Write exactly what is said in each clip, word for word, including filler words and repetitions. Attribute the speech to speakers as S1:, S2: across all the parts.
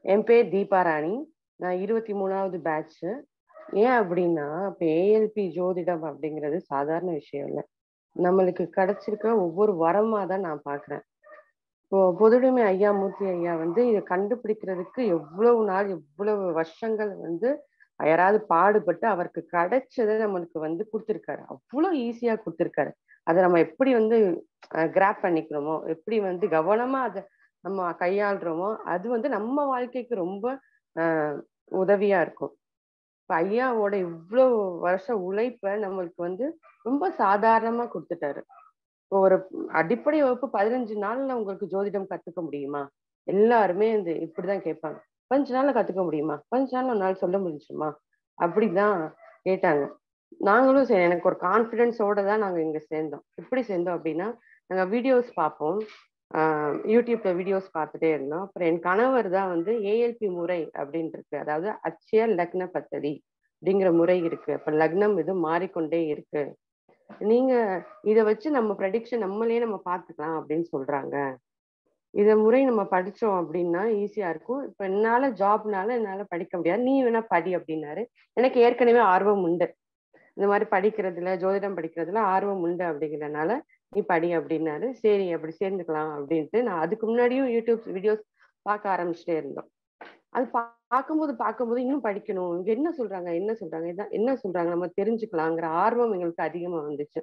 S1: என் பேர் தீபா ராணி. நான் இருபத்தி மூணாவது பேட்ச். ஏன் அப்படின்னா, இப்ப ஏஎல்பி ஜோதிடம் அப்படிங்கிறது சாதாரண விஷயம் இல்ல. நம்மளுக்கு கிடைச்சிருக்க ஒவ்வொரு வரமா தான் நான் பார்க்குறேன். இப்போ பொதுவுடைமை ஐயா மூர்த்தி ஐயா வந்து இத கண்டுபிடிக்கிறதுக்கு எவ்வளவு நாள், எவ்வளவு வருஷங்கள் வந்து யாராவது பாடுபட்டு அவருக்கு கிடைச்சத நம்மளுக்கு வந்து குடுத்துருக்காரு. அவ்வளோ ஈஸியா குடுத்துருக்காரு. அத நம்ம எப்படி வந்து அ கிராப் பண்ணிக்கிறோமோ, எப்படி வந்து கவனமா அத நம்ம கையாளுறோமோ, அது வந்து நம்ம வாழ்க்கைக்கு ரொம்ப அ உதவியா இருக்கும். இப்ப ஐயாவோட இவ்ளோ வருஷ உழைப்ப நம்மளுக்கு வந்து ரொம்ப சாதாரணமா குடுத்துட்டாரு. இப்போ ஒரு அடிப்படை வகுப்பு பதினஞ்சு நாள்ல உங்களுக்கு ஜோதிடம் கத்துக்க முடியுமா? எல்லாருமே இந்த இப்படிதான் கேட்பாங்க. பதினஞ்சு நாள்ல கத்துக்க முடியுமா? பதினஞ்சு நாள்ல உன்னால சொல்ல முடிஞ்சுமா? அப்படிதான் கேட்டாங்க. நாங்களும் சரி எனக்கு ஒரு கான்ஃபிடன்ஸோட தான் நாங்க இங்க சேர்ந்தோம். எப்படி சேர்ந்தோம் அப்படின்னா, நாங்க வீடியோஸ் பார்ப்போம். ஆ யூடியூப்ல வீடியோஸ் பார்த்துட்டே இருந்தோம். அப்புறம் என் கணவர் தான் வந்து ஏஎல்பி முறை அப்படின்னு இருக்கு. அதாவது அட்சய லக்ன பத்ததி அப்படிங்கிற முறை இருக்கு. அப்ப லக்னம் இது மாறிக்கொண்டே இருக்கு. நீங்க இத வச்சு நம்ம ப்ரெடிக்ஷன் நம்மளே நம்ம பார்த்துக்கலாம் அப்படின்னு சொல்றாங்க. இத முறை நம்ம படிச்சோம் அப்படின்னா ஈஸியா இருக்கும். இப்ப என்னால ஜாப்னால என்னால படிக்க முடியாது. நீ வேணா படி அப்படின்னாரு. எனக்கு ஏற்கனவே ஆர்வம் உண்டு. இந்த மாதிரி படிக்கிறதுல, ஜோதிடம் படிக்கிறதுல ஆர்வம் உண்டு அப்படிங்கிறனால, நீ படி அப்படின்னாரு. சரி அப்படி சேர்ந்துக்கலாம் அப்படின்ட்டு நான் அதுக்கு முன்னாடியும் யூடியூப் வீடியோஸ் பார்க்க ஆரம்பிச்சுட்டே இருந்தோம். அது பார்க்கும்போது பார்க்கும்போது இன்னும் படிக்கணும். இங்க என்ன சொல்றாங்க? என்ன சொல்றாங்க? இதான் என்ன சொல்றாங்க? நம்ம தெரிஞ்சுக்கலாங்கிற ஆர்வம் எங்களுக்கு அதிகமா வந்துச்சு.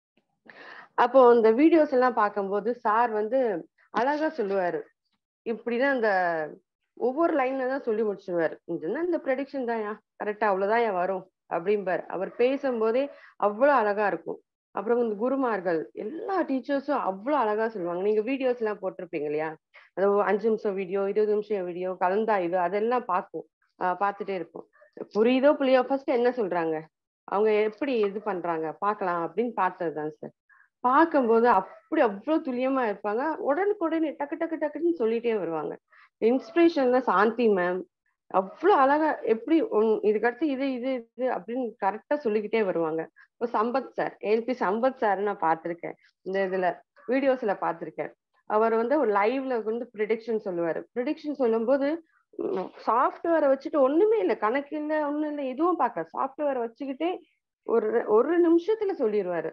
S1: அப்போ இந்த வீடியோஸ் எல்லாம் பார்க்கும்போது சார் வந்து அழகா சொல்லுவாரு. இப்படிதான் அந்த ஒவ்வொரு லைன்ல தான் சொல்லி முடிச்சிருவாரு. இதுன்னா இந்த ப்ரெடிக்ஷன் தான்யா. கரெக்ட்டா அவ்வளவுதான்யா வரும் அப்படிம்பாரு. அவர் பேசும்போதே அவ்வளவு அழகா இருக்கும். அப்புறம் இந்த குருமார்கள் எல்லா டீச்சர்ஸும் அவ்வளவு அழகா சொல்லுவாங்க. நீங்க வீடியோஸ் எல்லாம் போட்டிருப்பீங்க இல்லையா? அது அஞ்சு நிமிஷம் வீடியோ, இருபது நிமிஷம் வீடியோ, கலந்தாய்வு அதெல்லாம் பார்ப்போம். அ பார்த்துட்டே இருப்போம். புரியுதோ புரியுதோ ஃபர்ஸ்ட் என்ன சொல்றாங்க? அவங்க எப்படி இது பண்றாங்க? பார்க்கலாம் அப்படின்னு பார்த்ததுதான் சார். பார்க்கும்போது அப்படி அவ்ளோ துல்லியமா இருப்பாங்க. உடனுக்குடனே டக்கு டக்கு டக்குன்னு சொல்லிட்டே வருவாங்க. இன்ஸ்பிரேஷன்ல சாந்தி மேம் அவ்ளோ அழகா எப்படி உன் இதுக்கடுத்து இது இது இது அப்படின்னு கரெக்ட்டா சொல்லிக்கிட்டே வருவாங்க. இப்போ Sampath sir, ALP Sampath sir நான் பார்த்திருக்கேன். இந்த இதுல வீடியோஸ்ல பார்த்திருக்கேன். அவர் வந்து ஒரு லைவ்ல வந்து ப்ரிடிக்ஷன் சொல்லுவாரு. ப்ரிடிக்ஷன் சொல்லும்போது சாஃப்ட்வேரை வச்சுட்டு ஒண்ணுமே இல்ல. கணக்கு இல்ல, ஒண்ணும் இல்ல, எதுவும் பார்க்கல. சாஃப்ட்வேரை வச்சுக்கிட்டே ஒரு ஒரு நிமிஷத்துல சொல்லிருவாரு.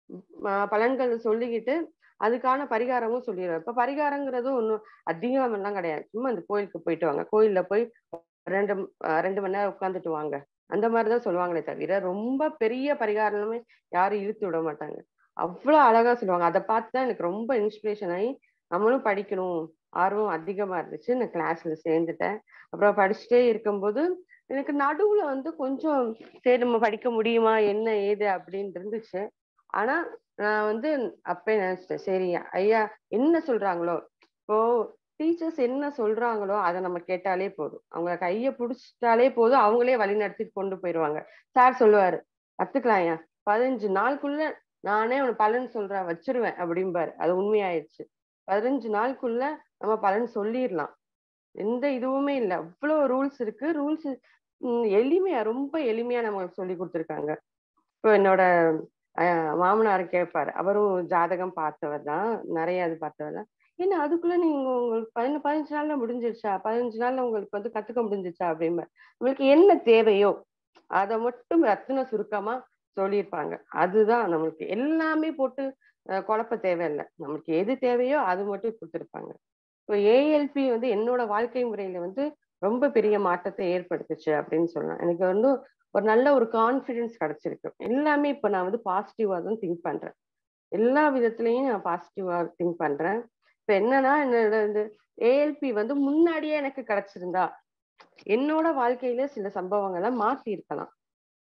S1: ம பலன்கள் சொல்லிக்கிட்டு, அதுக்கான பரிகாரமும் சொல்லிருவாரு. இப்ப பரிகாரங்கிறது ஒண்ணும் அதிகமெல்லாம் கிடையாது. சும்மா இந்த கோயிலுக்கு போயிட்டு வாங்க. கோயில்ல போய் ரெண்டு அ ரெண்டு மணி நேரம் உட்கார்ந்துட்டு வாங்க. அந்த மாரி தான் சொல்லுவாங்களே தவிர, ரொம்ப பெரிய பரிகாரமே யாரும் இழுத்து விட மாட்டாங்க. அவ்ளோ அழகா சொல்லுவாங்க. அத பார்த்து தான் எனக்கு ரொம்ப இன்ஸ்பிரேஷன் ஆயி, நம்மளும் படிக்கணும். ஆர்வம் அதிகமா இருந்துச்சு. நான் கிளாஸ்ல சேர்ந்துட்டேன். அப்புறம் படிச்சுட்டே இருக்கும்போது, எனக்கு நடுவுல வந்து கொஞ்சம் சரி நம்ம படிக்க முடியுமா? என்ன ஏது? அப்படின்னு இருந்துச்சு. ஆனா, நான் வந்து அப்பயே நினைச்சுட்டேன். சரி ஐயா என்ன சொல்றாங்களோ, இப்போ டீச்சர்ஸ் என்ன சொல்றாங்களோ, அத நம்ம கேட்டாலே போதும். அவங்க கைய புடிச்சுட்டாலே போதும். அவங்களே வழிநடத்திட்டு கொண்டு போயிருவாங்க. சார் சொல்லுவாரு, "கத்துக்கலாம்யா. பதினஞ்சு நாளுக்குள்ள நானே உனக்கு பலன் சொல்றேன் வச்சுருவேன்" அப்படிம்பாரு. அது உண்மையாயிருச்சு. பதினஞ்சு நாளுக்குள்ள நம்ம பலன் சொல்லிரலாம். எந்த இதுவுமே இல்ல. அவ்ளோ ரூல்ஸ் இருக்கு. ரூல்ஸ் ம் எளிமையா, ரொம்ப எளிமையா நமக்கு சொல்லிக் குடுத்துருக்காங்க. இப்போ என்னோட அ மாமனார் கேட்பாரு. அவரும் ஜாதகம் பார்த்தவர் தான். நெறைய இது பார்த்தவர் தான். "என்ன அதுக்குள்ள நீங்க உங்களுக்கு பதின பதினஞ்சு நாள்ல முடிஞ்சிருச்சா? பதினஞ்சு நாள்ல உங்களுக்கு வந்து கத்துக்க முடிஞ்சிருச்சா?" அப்படிம்பாரு. உங்களுக்கு என்ன தேவையோ, அத மட்டும் ரத்தின சுருக்கமா சொல்லியிருப்பாங்க. அதுதான் நம்மளுக்கு எல்லாமே போட்டு அ குழப்ப தேவையில்ல. நமக்கு எது தேவையோ அது மட்டும் குடுத்துருப்பாங்க. இப்போ ஏஎல்பி வந்து என்னோட வாழ்க்கை முறையில வந்து ரொம்ப பெரிய மாற்றத்தை ஏற்படுத்துச்சு அப்படின்னு சொல்லலாம். எனக்கு வந்து ஒரு நல்ல ஒரு கான்ஃபிடன்ஸ் கிடைச்சிருக்கு. எல்லாமே இப்ப நான் வந்து பாசிட்டிவா தான் திங்க் பண்றேன். எல்லா விதத்திலயும் நான் பாசிட்டிவா திங்க் பண்றேன். இப்ப என்னன்னா என்னோட இந்த ஏஎல்பி வந்து முன்னாடியே எனக்கு கிடைச்சிருந்தா, என்னோட வாழ்க்கையில சில சம்பவங்கள மாத்தி இருக்கலாம்.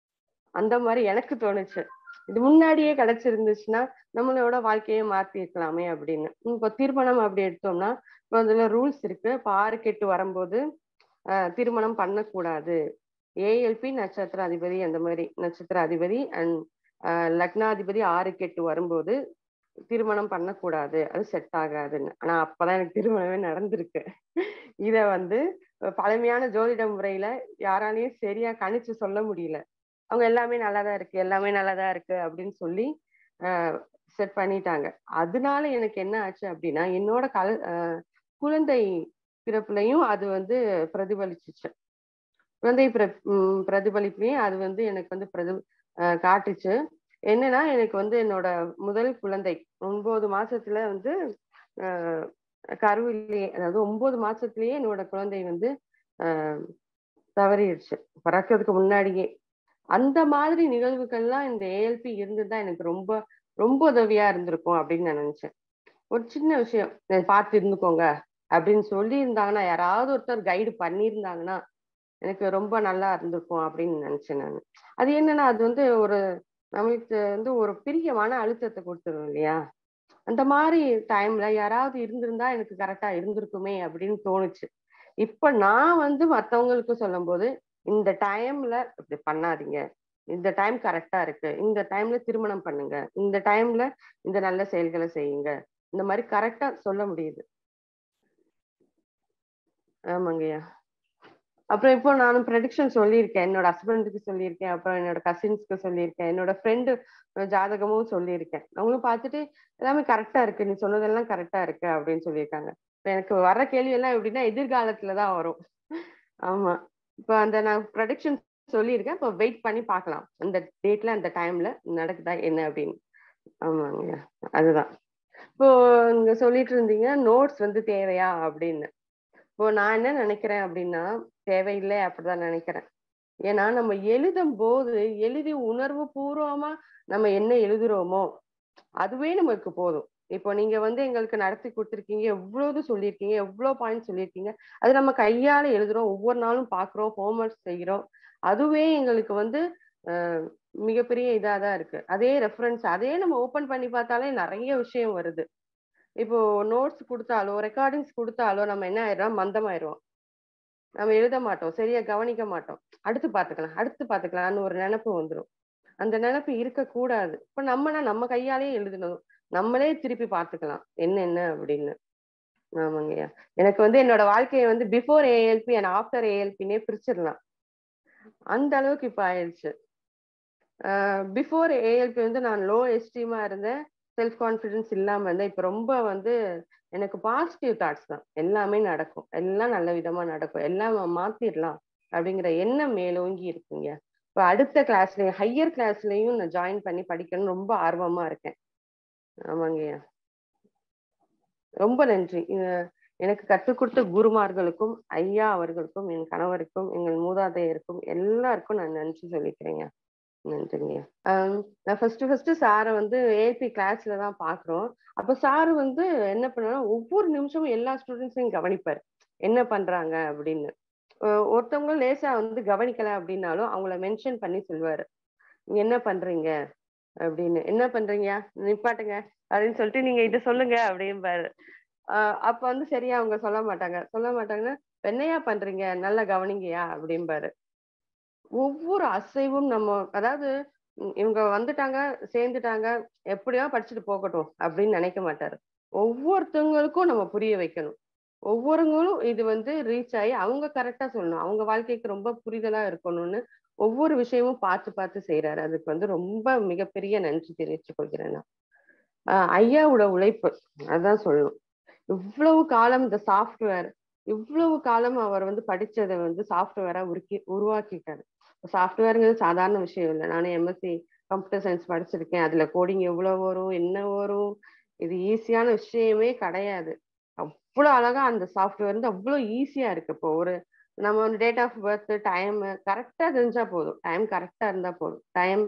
S1: அந்த மாரி எனக்கு தோணுச்சு. இது முன்னாடியே கிடைச்சிருந்துச்சுன்னா, நம்மளோட வாழ்க்கைய மாத்தி இருக்கலாமே அப்படின்னு. இப்போ திருமணம் அப்படி எடுத்தோம்னா, இப்போ அதுல ரூல்ஸ் இருக்கு. இப்ப ஆறு, எட்டு வரும்போது அ திருமணம் பண்ணக்கூடாது. ஏஎல்பி நட்சத்திர அதிபதி அந்த மாரி நட்சத்திர அதிபதி அண்ட் அ லக்னாதிபதி ஆறு, எட்டு வரும்போது திருமணம் பண்ணக்கூடாது. அது செட் ஆகாதுன்னு. ஆனா அப்பதான் எனக்கு திருமணமே நடந்திருக்கு. இத வந்து பழமையான ஜோதிட முறையில யாராலயும் சரியா கணிச்சு சொல்ல முடியல. அவங்க எல்லாமே நல்லாதான் இருக்கு, எல்லாமே நல்லாதான் இருக்கு அப்படின்னு சொல்லி அ செட் பண்ணிட்டாங்க. அதனால எனக்கு என்ன ஆச்சு அப்படின்னா, என்னோட கல் அ குழந்தை பிறப்புலையும் அது வந்து பிரதிபலிச்சிச்சு. குழந்தை பிறப் பிரதிபலிப்புலையும் அது வந்து எனக்கு வந்து பிரதி காட்டுச்சு. என்னன்னா எனக்கு வந்து என்னோட முதல் குழந்தை ஒன்பது மாசத்துல வந்து அஹ் கருவிலேயே, அதாவது ஒன்பது மாசத்துலயே என்னோட குழந்தை வந்து அஹ் தவறிடுச்சு பிறக்கிறதுக்கு முன்னாடியே. அந்த மாதிரி நிகழ்வுகள்லாம் இந்த ஏஎல்பி இருந்துதான் எனக்கு ரொம்ப ரொம்ப உதவியா இருந்திருக்கும் அப்படின்னு நான் நினைச்சேன். ஒரு சின்ன விஷயம் பார்த்து இருந்துக்கோங்க அப்படின்னு சொல்லி இருந்தாங்கன்னா, யாராவது ஒருத்தர் கைடு பண்ணியிருந்தாங்கன்னா எனக்கு ரொம்ப நல்லா இருந்திருக்கும் அப்படின்னு நினைச்சேன் நான். அது என்னன்னா அது வந்து ஒரு நம்மளுக்கு வந்து ஒரு பெரிய மன அழுத்தத்தை கொடுத்துரும் இல்லையா? அந்த மாதிரி டைம்ல யாராவது இருந்திருந்தா எனக்கு கரெக்டா இருந்திருக்குமே அப்படின்னு தோணுச்சு. இப்ப நான் வந்து மத்தவங்களுக்கு சொல்லும் போது, இந்த டைம்ல இப்படி பண்ணாதீங்க, இந்த டைம் கரெக்டா இருக்கு, இந்த டைம்ல திருமணம் பண்ணுங்க, இந்த டைம்ல இந்த நல்ல செயல்களை செய்யுங்க, இந்த மாதிரி கரெக்டா சொல்ல முடியுது. ஆமாங்கய்யா. அப்புறம் இப்போ நானும் ப்ரெடிக்ஷன் சொல்லியிருக்கேன். என்னோட ஹஸ்பண்டுக்கு சொல்லியிருக்கேன். அப்புறம் என்னோட கசின்ஸ்க்கு சொல்லியிருக்கேன். என்னோட ஃப்ரெண்டு ஜாதகமும் சொல்லியிருக்கேன். அவங்களும் பார்த்துட்டு எல்லாமே கரெக்டா இருக்கு. நீ சொன்னதெல்லாம் கரெக்டா இருக்கு அப்படின்னு சொல்லியிருக்காங்க. இப்ப எனக்கு வர்ற கேள்வி எல்லாம் எப்படின்னா எதிர்காலத்துல தான் வரும். ஆமா. இப்ப அந்த நான் ப்ரெடிக்ஷன் சொல்லியிருக்கேன். இப்போ வெயிட் பண்ணி பார்க்கலாம். அந்த டேட்ல அந்த டைம்ல நடக்குதா என்ன அப்படின்னு. ஆமாங்க. அதுதான். இப்போ நீங்க சொல்லிட்டு இருந்தீங்க நோட்ஸ் வந்து தேவையா அப்படின்னு. இப்போ நான் என்ன நினைக்கிறேன் அப்படின்னா, தேவையில்லை அப்படிதான் நினைக்கிறேன். ஏன்னா நம்ம எழுதும் போது எழுதி உணர்வு பூர்வமா நம்ம என்ன எழுதுறோமோ அதுவே நமக்கு போதும். இப்போ நீங்க வந்து எங்களுக்கு நடத்தி கொடுத்துருக்கீங்க, எவ்வளவு சொல்லியிருக்கீங்க, எவ்வளவு பாயிண்ட் சொல்லியிருக்கீங்க. அது நம்ம கையால எழுதுறோம், ஒவ்வொரு நாளும் பாக்குறோம், ஹோம்ஒர்க் செய்கிறோம். அதுவே எங்களுக்கு வந்து அஹ் மிகப்பெரிய இதாதான் இருக்கு. அதே ரெஃபரன்ஸ் அதே நம்ம ஓபன் பண்ணி பார்த்தாலே நிறைய விஷயம் வருது. இப்போ நோட்ஸ் கொடுத்தாலோ ரெக்கார்டிங்ஸ் கொடுத்தாலோ நம்ம என்ன ஆயிடுறோம், மந்தமாயிடுவோம். நம்ம எழுத மாட்டோம், சரியா கவனிக்க மாட்டோம். அடுத்து பாத்துக்கலாம் அடுத்து பாத்துக்கலாம்னு ஒரு நினைப்பு வந்துடும். அந்த நினைப்பு இருக்கக்கூடாது. இப்ப நம்மனா நம்ம கையாலேயே எழுதணும், நம்மளே திருப்பி பார்த்துக்கலாம் என்ன என்ன அப்படின்னு. ஆமாங்கய்யா. எனக்கு வந்து என்னோட வாழ்க்கையை வந்து பிஃபோர் ஏஎல்பி அண்ட் ஆஃப்டர் ஏஎல்பின்னே பிரிச்சிடலாம். அந்த அளவுக்கு இப்ப ஆயிடுச்சு. பிஃபோர் ஏஎல்பி வந்து நான் லோ எஸ்டீமா இருந்தேன், செல்ஃப் கான்ஃபிடன்ஸ் இல்லாம இருந்தேன். இப்ப ரொம்ப வந்து எனக்கு பாசிட்டிவ் தாட்ஸ் தான். எல்லாமே நடக்கும், எல்லாம் நல்ல விதமா நடக்கும், எல்லாம் மாத்திடலாம் அப்படிங்கிற எண்ணம் மேலோங்கி இருக்குங்க. இப்ப அடுத்த கிளாஸ்லயும் ஹையர் கிளாஸ்லயும் நான் ஜாயின் பண்ணி படிக்கணும்னு ரொம்ப ஆர்வமா இருக்கேன். ஆமாங்கய்யா. ரொம்ப நன்றி. எனக்கு கற்றுக் கொடுத்த குருமார்களுக்கும் ஐயா அவர்களுக்கும் என் கணவருக்கும் எங்கள் மூதாதையருக்கும் எல்லாருக்கும் நான் நன்றி சொல்லிக்கிறேங்க. நன்றிங்கய்யா. நான் ஃபர்ஸ்ட் ஃபர்ஸ்ட் சாரை வந்து ஏபி கிளாஸ்ல தான் பாக்குறோம். அப்ப சாரு வந்து என்ன பண்ணா ஒவ்வொரு நிமிஷமும் எல்லா ஸ்டூடெண்ட்ஸையும் கவனிப்பாரு, என்ன பண்றாங்க அப்படின்னு. ஒருத்தவங்க லேசா வந்து கவனிக்கல அப்படின்னாலும் அவங்கள மென்ஷன் பண்ணி சொல்லுவாரு, நீங்க என்ன பண்றீங்க அப்படின்னு. என்ன பண்றீங்க நிப்பாட்டுங்க அப்படின்னு சொல்லிட்டு நீங்க இதை சொல்லுங்க அப்படின்பாரு. ஆஹ் அப்ப வந்து சரியா அவங்க சொல்ல மாட்டாங்க சொல்ல மாட்டாங்கன்னா என்னையா பண்றீங்க நல்லா கவனிங்கயா அப்படிம்பாரு. ஒவ்வொரு அசைவும் நம்ம, அதாவது இவங்க வந்துட்டாங்க சேர்ந்துட்டாங்க எப்படியா படிச்சுட்டு போகட்டும் அப்படின்னு நினைக்க மாட்டாரு. ஒவ்வொருத்தவங்களுக்கும் நம்ம புரிய வைக்கணும். ஒவ்வொருங்களும் இது வந்து ரீச் ஆகி அவங்க கரெக்டா சொல்லணும், அவங்க வாழ்க்கைக்கு ரொம்ப புரிதலா இருக்கணும்னு ஒவ்வொரு விஷயமும் பார்த்து பார்த்து செய்யறாரு. அதுக்கு வந்து ரொம்ப மிகப்பெரிய நன்றி தெரிவித்துக் கொள்கிறேன் நான். ஆஹ் ஐயாவோட உழைப்பு அதான் சொல்லணும். இவ்வளவு காலம் இந்த சாஃப்ட்வேர், இவ்வளவு காலம் அவர் வந்து படிச்சதை வந்து சாஃப்ட்வேரா உருக்கி உருவாக்கிட்டாரு. சாஃப்ட்வேருங்கிறது சாதாரண விஷயம் இல்லை. நானும் எம்எஸ்சி கம்ப்யூட்டர் சயின்ஸ் படிச்சிருக்கேன். அதுல கோடிங் எவ்வளவு வரும் என்ன வரும், இது ஈஸியான விஷயமே கிடையாது. அவ்வளவு அழகா அந்த சாஃப்ட்வேர் வந்து அவ்வளவு ஈஸியா இருக்கு. இப்போ ஒரு நம்ம வந்து டேட் ஆஃப் பர்த் டைம் கரெக்டா தெரிஞ்சா போதும், டைம் கரெக்டா இருந்தா போதும், டைம்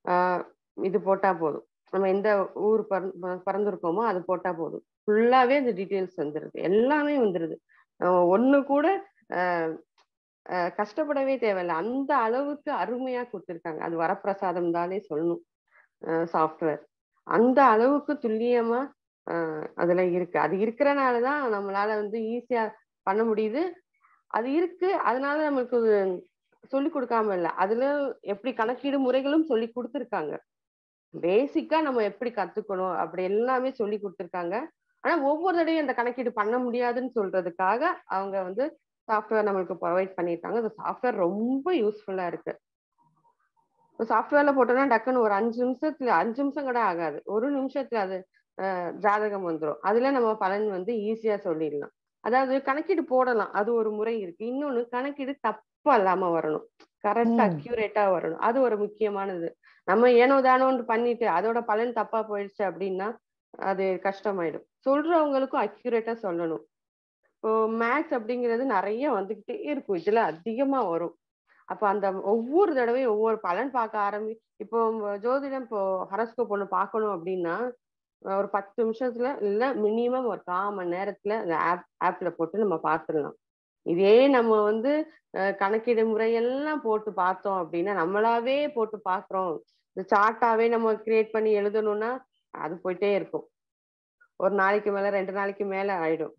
S1: இது போட்டா போதும், நம்ம எந்த ஊர் பிறந்திருக்கோமோ அது போட்டா போதும், ஃபுல்லாவே அந்த டீட்டெயில்ஸ் வந்துருது, எல்லாமே வந்துருது. ஒண்ணு கூட அஹ் கஷ்டப்படவே தேவையில்லை. அந்த அளவுக்கு அருமையா கொடுத்துருக்காங்க. அது வரப்பிரசாதம் தானே சொல்லணும். சாஃப்ட்வேர் அந்த அளவுக்கு துல்லியமா அஹ் அதுல இருக்கு. அது இருக்கிறனாலதான் நம்மளால வந்து ஈஸியா பண்ண முடியுது. அது இருக்கு, அதனால நமக்கு சொல்லி கொடுக்காம இல்லை, அதுல எப்படி கணக்கீடு முறைகளும் சொல்லி கொடுத்துருக்காங்க. பேசிக்கா நம்ம எப்படி கத்துக்கணும் அப்படி எல்லாமே சொல்லி கொடுத்துருக்காங்க. ஆனா ஒவ்வொரு தடையும் அந்த கணக்கீடு பண்ண முடியாதுன்னு சொல்றதுக்காக அவங்க வந்து சாஃப்ட்வேர் நம்மளுக்கு ப்ரொவைட் பண்ணியிருக்காங்க. அந்த சாஃப்ட்வேர் ரொம்ப யூஸ்ஃபுல்லா இருக்கு. சாஃப்ட்வேர்ல போட்டோம்னா டக்குன்னு ஒரு அஞ்சு நிமிஷத்துல அஞ்சு நிமிஷம் கூட ஆகாது, ஒரு நிமிஷத்துல அது அஹ் ஜாதகம் வந்துடும். அதுல நம்ம பலன் வந்து ஈஸியா சொல்லிடலாம். அதாவது கணக்கீடு போடலாம். அது ஒரு முறை இருக்கு. இன்னொன்னு கணக்கீடு தப்பா இல்லாம வரணும். கரெக்ட்டா
S2: ம்.
S1: அக்யூரேட்டா வரணும். அது ஒரு முக்கியமானது. நம்ம ஏனோ தானோன்னு பண்ணிட்டு அதோட பலன் தப்பா போயிடுச்சு அப்படின்னா, அது கஷ்டமாயிடும். சொல்றவங்களுக்கும் அக்யூரேட்டா சொல்லணும். இப்போ மேத்ஸ் அப்படிங்கிறது நெறைய வந்துகிட்டே இருக்கும். இதுல அதிகமா வரும். அப்ப அந்த ஒவ்வொரு தடவையும் ஒவ்வொரு பலன் பார்க்க ஆரம்பி இப்போ ஜோதிடம் இப்போ ஹாரோஸ்கோப் ஒண்ணு பார்க்கணும் அப்படின்னா, ஒரு பத்து நிமிஷத்துல இல்ல மினிமம் ஒரு கால் மணி நேரத்துல அந்த ஆப் ஆப்ல போட்டு நம்ம பார்த்துடலாம். இதே நம்ம வந்து அ கணக்கீடு முறையெல்லாம் போட்டு பார்த்தோம் அப்படின்னா, நம்மளாவே போட்டு பார்க்குறோம். இந்த சார்ட்டாவே நம்ம கிரியேட் பண்ணி எழுதணும்னா, அது போயிட்டே இருக்கும். ஒரு நாளைக்கு மேல ரெண்டு நாளைக்கு மேல ஆயிடும்.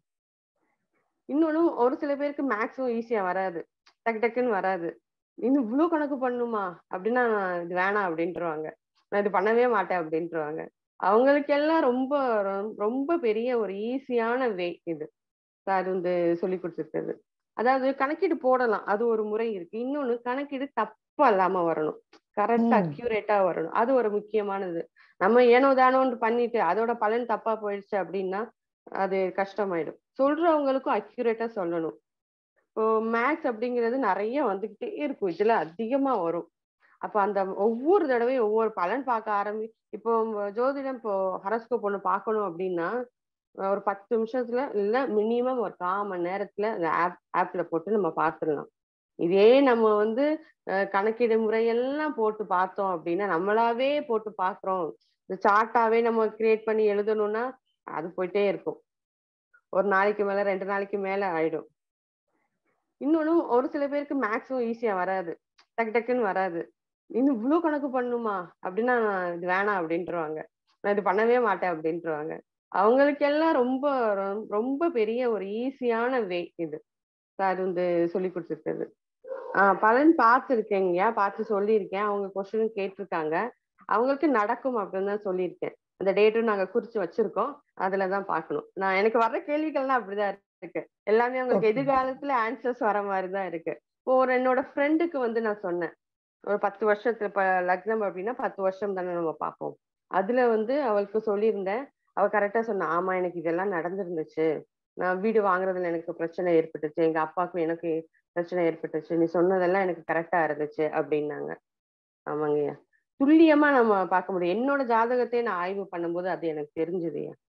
S1: இன்னொன்னு ஒரு சில பேருக்கு மேக்ஸும் ஈஸியா வராது. டக்கு டக்குன்னு வராது. "இன்னும் இவ்ளோ கணக்கு பண்ணணுமா?" அப்படின்னா, "இது வேணாம்" அப்படின்ருவாங்க. "நான் இது பண்ணவே மாட்டேன்" அப்படின்ருவாங்க. அவங்களுக்கெல்லாம் ரொம்ப ரொம் ரொம்ப பெரிய ஒரு ஈஸியான வே இது. அது வந்து சொல்லிக் குடுத்துருக்கிறது. அதாவது கணக்கீடு போடலாம். அது ஒரு முறை இருக்கு. இன்னொன்னு கணக்கீடு தப்பா இல்லாம வரணும். கரெக்ட்டா
S2: ம்.
S1: அக்யூரேட்டா வரணும். அது ஒரு முக்கியமானது. நம்ம ஏனோ தானோன்னு பண்ணிட்டு அதோட பலன் தப்பா போயிடுச்சு அப்படின்னா, அது கஷ்டமாயிடும். சொல்றவங்களுக்கும் அக்யூரேட்டா சொல்லணும். இப்போ மேத்ஸ் அப்படிங்கிறது நெறைய வந்துகிட்டே இருக்கும். இதுல அதிகமா வரும். அப்ப அந்த ஒவ்வொரு தடவையும் ஒவ்வொரு பலன் பார்க்க ஆரம்பி இப்போ ஜோதிடம் இப்போ ஹாரோஸ்கோப் ஒண்ணு பார்க்கணும் அப்படின்னா, ஒரு பத்து நிமிஷத்துல இல்ல மினிமம் ஒரு கால் மணி நேரத்துல அந்த ஆப் ஆப்ல போட்டு நம்ம பார்த்துடலாம். இதே நம்ம வந்து அ கணக்கீடு முறையெல்லாம் போட்டு பார்த்தோம் அப்படின்னா, நம்மளாவே போட்டு பார்க்குறோம். இந்த சார்ட்டாவே நம்ம கிரியேட் பண்ணி எழுதணும்னா, அது போயிட்டே இருக்கும். ஒரு நாளைக்கு மேல ரெண்டு நாளைக்கு மேல ஆயிடும். இன்னொன்னு ஒரு சில பேருக்கு மேக்ஸும் ஈஸியா வராது. டக்கு டக்குன்னு வராது. "இன்னும் இவ்ளோ கணக்கு பண்ணணுமா?" அப்படின்னா, "இது வேணாம்" அப்படின்ருவாங்க. "நான் இது பண்ணவே மாட்டேன்" அப்படின்ருவாங்க. அவங்களுக்கெல்லாம் ரொம்ப ரொம் ரொம்ப பெரிய ஒரு ஈஸியான வே இது. அது வந்து சொல்லிக் குடுத்துருக்கிறது. ஆ பலன் பார்த்துருக்கேங்கய்யா. பார்த்து சொல்லியிருக்கேன். அவங்க கொஸ்டினும் கேட்டுருக்காங்க. அவங்களுக்கு நடக்கும் அப்படின்னு தான் சொல்லியிருக்கேன். அந்த டேட்டும் நாங்க குறிச்சு வச்சிருக்கோம். அதுல தான் பார்க்கணும். நான் எனக்கு வர்ற கேள்விகள்லாம் அப்படிதான் இருக்கு. எல்லாமே அவங்களுக்கு
S2: ஓகே.
S1: எதிர்காலத்துல ஆன்சர்ஸ் வர மாரி தான் இருக்கு. இப்போ ஒரு என்னோட ஃப்ரெண்டுக்கு வந்து நான் சொன்னேன். ஒரு பத்து வருஷத்துல இப்ப லக்னம் அப்படின்னா பத்து வருஷம் தானே நம்ம பார்ப்போம். அதுல வந்து அவளுக்கு சொல்லியிருந்தேன். அவ கரெக்ட்டா சொன்னா. "ஆமா எனக்கு இதெல்லாம் நடந்திருந்துச்சு. நான் வீடு வாங்குறதுல எனக்கு பிரச்சனை ஏற்பட்டுச்சு. எங்க அப்பாவுக்கும் எனக்கு பிரச்சனை ஏற்பட்டுச்சு. நீ சொன்னதெல்லாம் எனக்கு கரெக்ட்டா இருந்துச்சு" அப்படின்னாங்க. ஆமாங்கய்யா. துல்லியமா நம்ம பார்க்க முடியும். என்னோட ஜாதகத்தையே நான் ஆய்வு பண்ணும்போது அது எனக்கு தெரிஞ்சதுய்யா.